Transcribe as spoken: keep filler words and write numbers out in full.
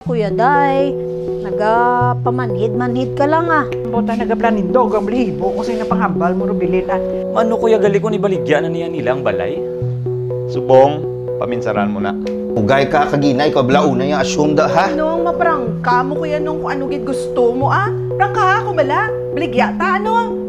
Kuya Day, nagapamanhid-manhid ka lang ah. Bota nagaplanindog ang balihibo kung sa'yo na panghambal mo rubilin at... Mano kuya gali ko ni baligyan na niya nilang balay? Subong, paminsaran mo na. Ugay ka kaginay, kablauna yung assume da ha? Anong maprangka mo kuya nung kung ano gid gusto mo ah? Prangka ako bala? Baligya ta ano?